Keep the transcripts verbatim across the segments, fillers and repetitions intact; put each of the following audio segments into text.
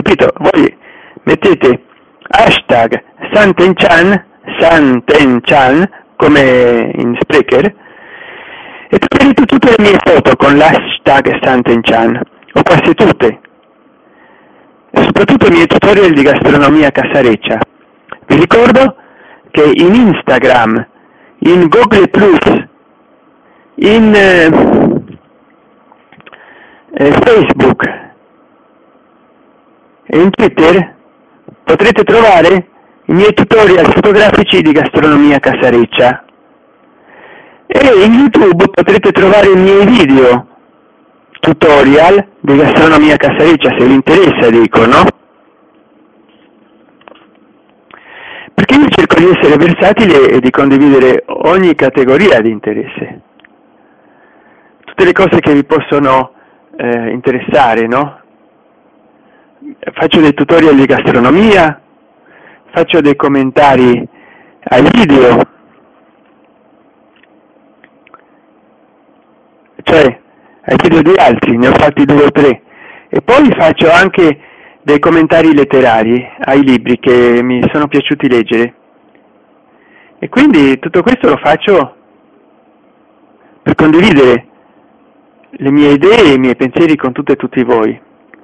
capito? Voi mettete hashtag Santenchan, Santenchan, come in Spreaker, e troverete tutte le mie foto con l'hashtag Santenchan, o quasi tutte, e soprattutto i miei tutorial di gastronomia casareccia. Vi ricordo che in Instagram, in Google Plus, in eh, eh, Facebook e in Twitter potrete trovare i miei tutorial fotografici di gastronomia casareccia, e in YouTube potrete trovare i miei video tutorial di gastronomia casareccia, se vi interessa, dico, no? Perché io cerco di essere versatile e di condividere ogni categoria di interesse, tutte le cose che vi possono eh, interessare, no? Faccio dei tutorial di gastronomia, faccio dei commentari ai video, cioè ai video di altri, ne ho fatti due o tre, e poi faccio anche dei commentari letterari ai libri che mi sono piaciuti leggere, e quindi tutto questo lo faccio per condividere le mie idee e i miei pensieri con tutte e tutti voi.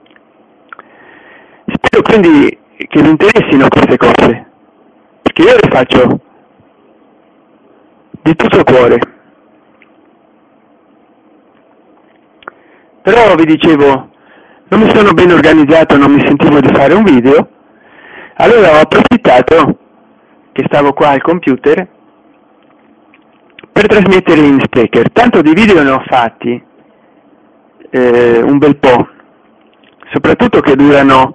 Spero quindi che vi interessino queste cose, perché io le faccio di tutto cuore. Però vi dicevo, non mi sono ben organizzato, non mi sentivo di fare un video, allora ho approfittato che stavo qua al computer per trasmettere in Spreaker. Tanto di video ne ho fatti eh, un bel po', soprattutto che durano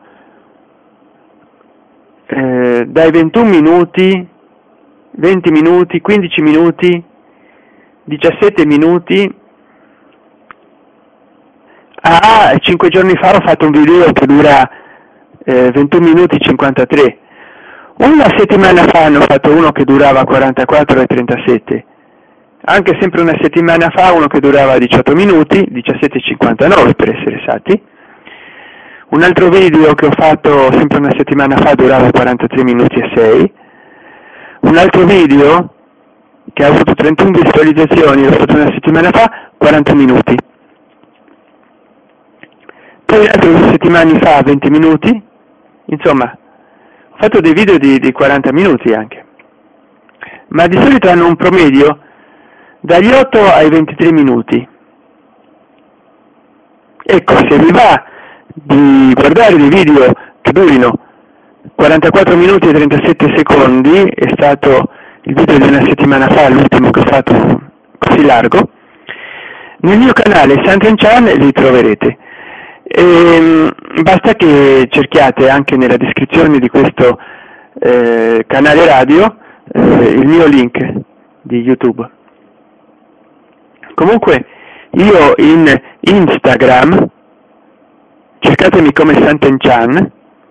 eh, dai ventuno minuti, venti minuti, quindici minuti, diciassette minuti. Ah, cinque giorni fa ho fatto un video che dura eh, ventuno minuti e cinquantatré. Una settimana fa ne ho fatto uno che durava quarantaquattro e trentasette. Anche sempre una settimana fa uno che durava diciotto minuti, diciassette e cinquantanove per essere esatti. Un altro video che ho fatto sempre una settimana fa durava quarantatré minuti e sei. Un altro video che ha avuto trentuno visualizzazioni, l'ho fatto una settimana fa, quaranta minuti. Poi altre due settimane fa venti minuti, insomma, ho fatto dei video di, di quaranta minuti anche, ma di solito hanno un promedio dagli otto ai ventitré minuti. Ecco, se vi va di guardare dei video che durino quarantaquattro minuti e trentasette secondi, è stato il video di una settimana fa, l'ultimo che ho fatto così largo, nel mio canale Santenchan li troverete. E basta che cerchiate anche nella descrizione di questo eh, canale radio eh, il mio link di YouTube. Comunque io in Instagram, cercatemi come Santenchan,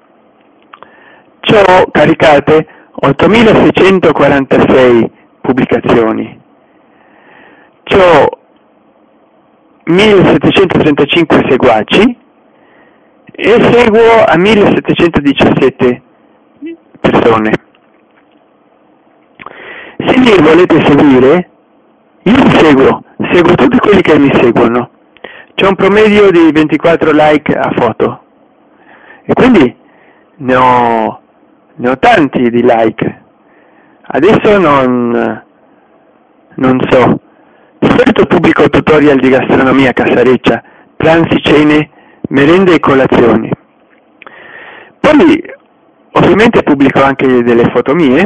ci ho caricate ottomilaseicentoquarantasei pubblicazioni, ci ho millesettecentotrentacinque seguaci e seguo a millesettecentodiciassette persone. Se mi volete seguire, io vi seguo, seguo tutti quelli che mi seguono. C'è un promedio di ventiquattro like a foto e quindi ne ho, ne ho tanti di like. Adesso non, non so. Di solito pubblico tutorial di gastronomia casareccia, pranzi, cene, merende e colazioni. Poi ovviamente pubblico anche delle foto mie,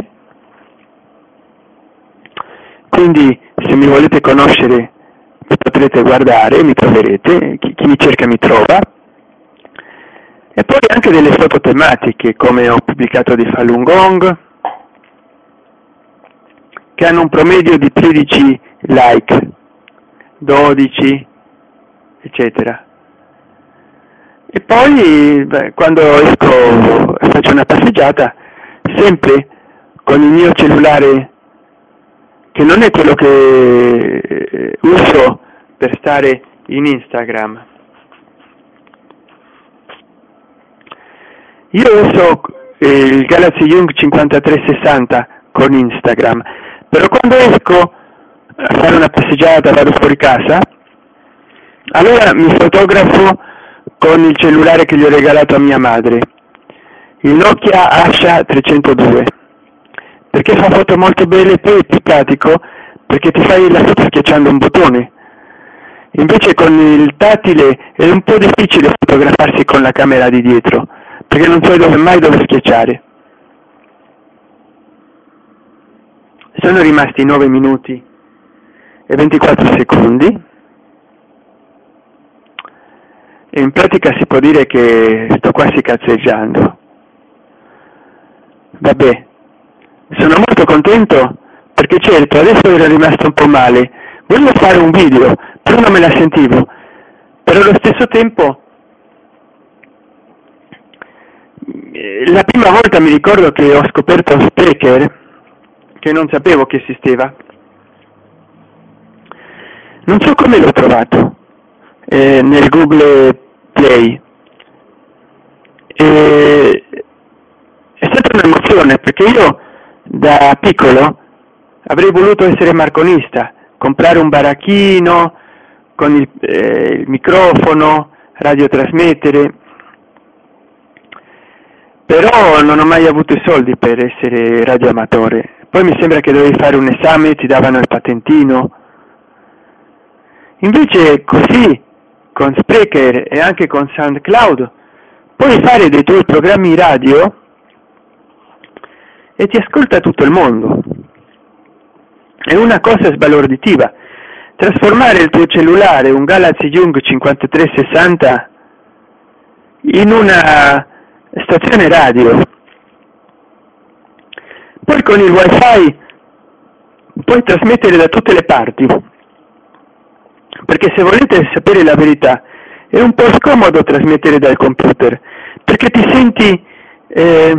quindi se mi volete conoscere mi potrete guardare, mi troverete, chi, chi mi cerca mi trova. E poi anche delle foto tematiche, come ho pubblicato di Falun Gong, che hanno un promedio di tredici like, dodici, eccetera. E poi beh, quando esco e faccio una passeggiata, sempre con il mio cellulare, che non è quello che uso per stare in Instagram. Io uso eh, il Galaxy Young cinquantatré sessanta con Instagram, però quando esco a fare una passeggiata, vado fuori casa, allora mi fotografo con il cellulare che gli ho regalato a mia madre, il Nokia Asha trecentodue, perché fa foto molto belle e poi è più pratico perché ti fai la foto schiacciando un bottone. Invece con il tattile è un po' difficile fotografarsi con la camera di dietro, perché non so dove mai dove schiacciare. Sono rimasti nove minuti e ventiquattro secondi e in pratica si può dire che sto quasi cazzeggiando. Vabbè, sono molto contento perché certo adesso ero rimasto un po' male, volevo fare un video, però non me la sentivo, però allo stesso tempo la prima volta mi ricordo che ho scoperto Spreaker, che non sapevo che esisteva, non so come l'ho trovato eh, nel Google Play, e è stata un'emozione perché io da piccolo avrei voluto essere marconista, comprare un baracchino con il, eh, il microfono, radiotrasmettere, però non ho mai avuto i soldi per essere radioamatore. Poi mi sembra che dovevi fare un esame, ti davano il patentino. Invece così, con Spreaker e anche con SoundCloud, puoi fare dei tuoi programmi radio e ti ascolta tutto il mondo. È una cosa sbalorditiva. Trasformare il tuo cellulare, un Galaxy Young cinquantatré sessanta, in una stazione radio. Poi con il wifi puoi trasmettere da tutte le parti, perché se volete sapere la verità è un po' scomodo trasmettere dal computer, perché ti senti eh,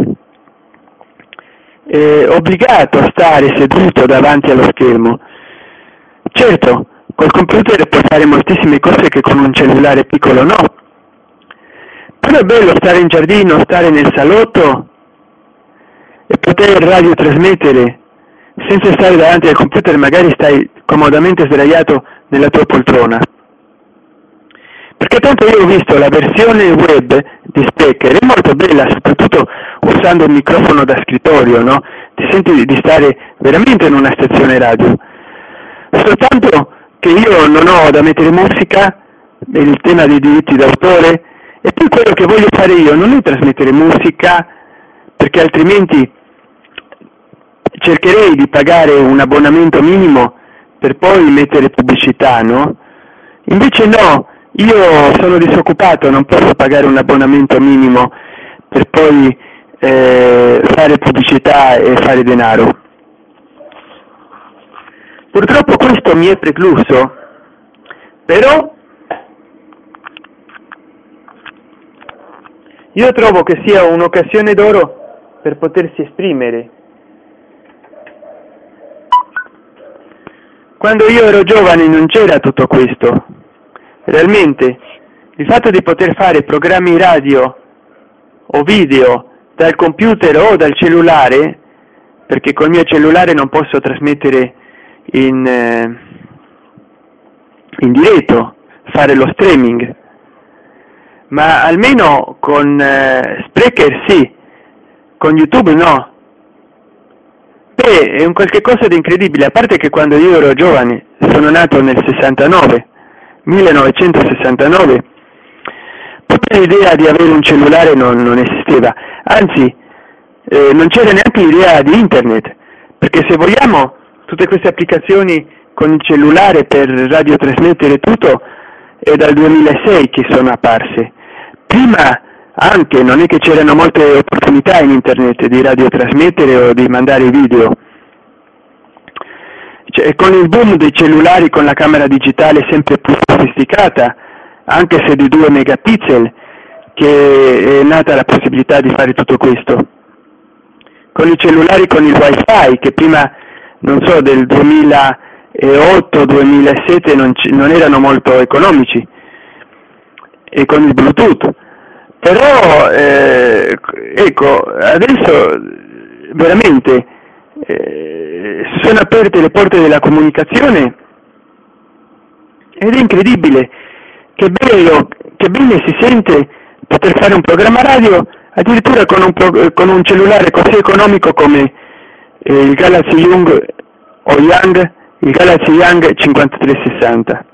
eh, obbligato a stare seduto davanti allo schermo. Certo, col computer puoi fare moltissime cose che con un cellulare piccolo no, però è bello stare in giardino, stare nel salotto e poter radiotrasmettere senza stare davanti al computer, magari stai comodamente sdraiato nella tua poltrona. Perché tanto io ho visto la versione web di Spreaker, è molto bella, soprattutto usando un microfono da scrittorio, no? Ti senti di stare veramente in una stazione radio. Soltanto che io non ho da mettere musica, il tema dei diritti d'autore, e poi quello che voglio fare io non è trasmettere musica, perché altrimenti cercherei di pagare un abbonamento minimo per poi mettere pubblicità, no? Invece no, io sono disoccupato, non posso pagare un abbonamento minimo per poi eh, fare pubblicità e fare denaro. Purtroppo questo mi è precluso, però io trovo che sia un'occasione d'oro per potersi esprimere. Quando io ero giovane non c'era tutto questo. Realmente il fatto di poter fare programmi radio o video dal computer o dal cellulare, perché col mio cellulare non posso trasmettere in, eh, in diretto, fare lo streaming, ma almeno con eh, Spreaker sì, con YouTube no. Beh, è un qualche cosa di incredibile, a parte che quando io ero giovane, sono nato nel sessantanove, millenovecentosessantanove, proprio l'idea di avere un cellulare non, non esisteva, anzi eh, non c'era neanche l'idea di internet, perché se vogliamo tutte queste applicazioni con il cellulare per radiotrasmettere tutto è dal duemilasei che sono apparse. Prima anche non è che c'erano molte opportunità in internet di radiotrasmettere o di mandare video. Cioè, con il boom dei cellulari con la camera digitale sempre più sofisticata, anche se di due megapixel, che è nata la possibilità di fare tutto questo. Con i cellulari con il wifi, che prima, non so, del duemilaotto duemilasette non, non erano molto economici, e con il Bluetooth. Però eh, ecco, adesso veramente eh, sono aperte le porte della comunicazione ed è incredibile, che bello, che bene si sente poter fare un programma radio addirittura con un, pro, con un cellulare così economico come eh, il Galaxy Young o Young, il Galaxy Young cinquantatré sessanta.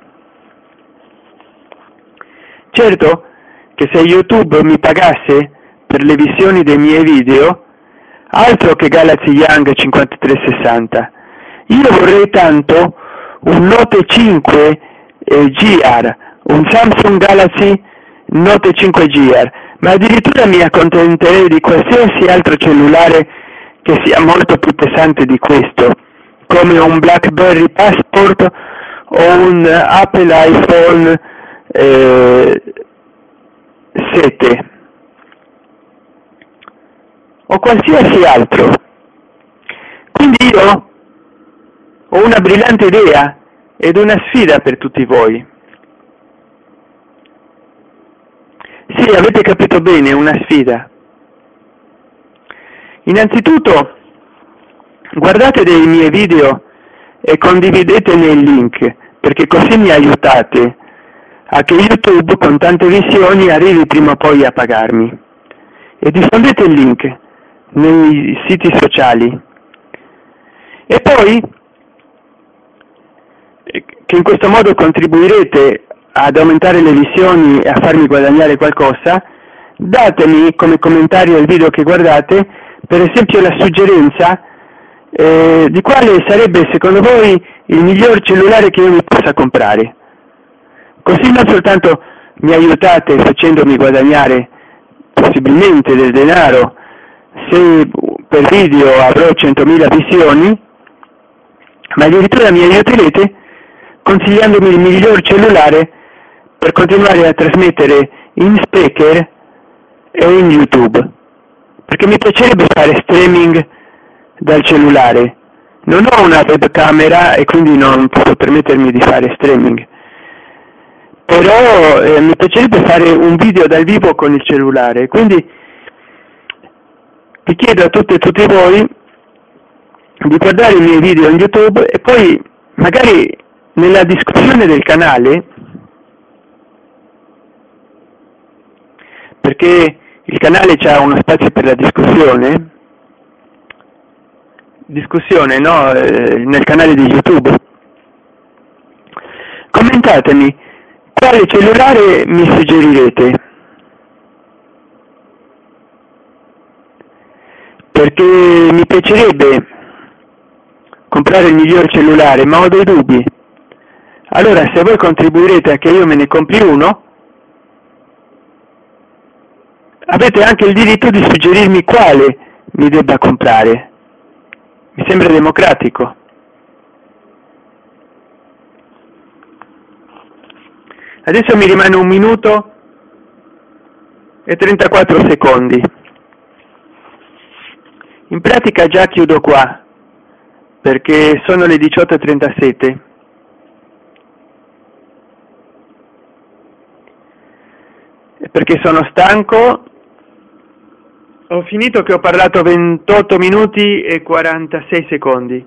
Certo che se YouTube mi pagasse per le visioni dei miei video, altro che Galaxy Young cinquantatré sessanta, io vorrei tanto un Note cinque eh, G R, un Samsung Galaxy Note cinque G R, ma addirittura mi accontenterei di qualsiasi altro cellulare che sia molto più pesante di questo, come un BlackBerry Passport o un Apple iPhone eh, sette o qualsiasi altro. Quindi io ho una brillante idea ed una sfida per tutti voi. Sì, avete capito bene, una sfida. Innanzitutto, guardate dei miei video e condividetene il link, perché così mi aiutate a che YouTube con tante visioni arrivi prima o poi a pagarmi. E diffondete il link nei siti sociali. E poi, che in questo modo contribuirete ad aumentare le visioni e a farmi guadagnare qualcosa, datemi come commentario al video che guardate, per esempio, la suggerenza eh, di quale sarebbe secondo voi il miglior cellulare che io mi possa comprare. Così non soltanto mi aiutate facendomi guadagnare possibilmente del denaro, se per video avrò centomila visioni, ma addirittura mi aiuterete consigliandomi il miglior cellulare per continuare a trasmettere in speaker e in YouTube, perché mi piacerebbe fare streaming dal cellulare. Non ho una webcamera e quindi non posso permettermi di fare streaming, però eh, mi piacerebbe fare un video dal vivo con il cellulare. Quindi vi chiedo a tutte e tutti voi di guardare i miei video in YouTube e poi magari nella discussione del canale, perché il canale c'ha uno spazio per la discussione, discussione no? Eh, nel canale di YouTube, commentatemi quale cellulare mi suggerirete, perché mi piacerebbe comprare il miglior cellulare, ma ho dei dubbi. Allora, se voi contribuirete a che io me ne compri uno, avete anche il diritto di suggerirmi quale mi debba comprare. Mi sembra democratico. Adesso mi rimane un minuto e trentaquattro secondi. In pratica già chiudo qua, perché sono le diciotto e trentasette. Perché sono stanco. Ho finito che ho parlato ventotto minuti e quarantasei secondi.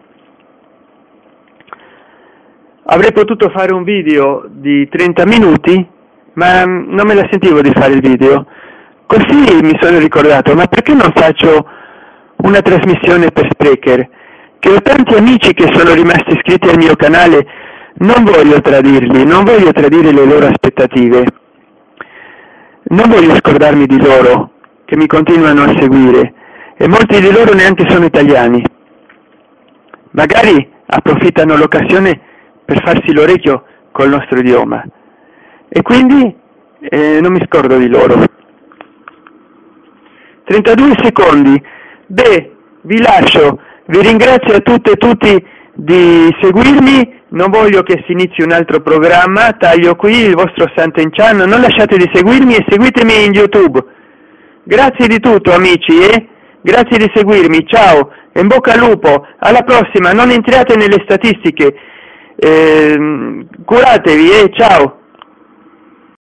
Avrei potuto fare un video di trenta minuti, ma non me la sentivo di fare il video. Così mi sono ricordato, ma perché non faccio una trasmissione per Spreaker? Che ho tanti amici che sono rimasti iscritti al mio canale, non voglio tradirli, non voglio tradire le loro aspettative. Non voglio scordarmi di loro, che mi continuano a seguire, e molti di loro neanche sono italiani. Magari approfittano l'occasione per farsi l'orecchio col nostro idioma, e quindi eh, non mi scordo di loro. trentadue secondi. Beh, vi lascio, vi ringrazio a tutte e tutti di seguirmi. Non voglio che si inizi un altro programma, taglio qui il vostro Sant'Enchan, non lasciate di seguirmi e seguitemi in YouTube. Grazie di tutto, amici, eh? Grazie di seguirmi, ciao, e in bocca al lupo, alla prossima, non entriate nelle statistiche, eh, curatevi, eh? Ciao.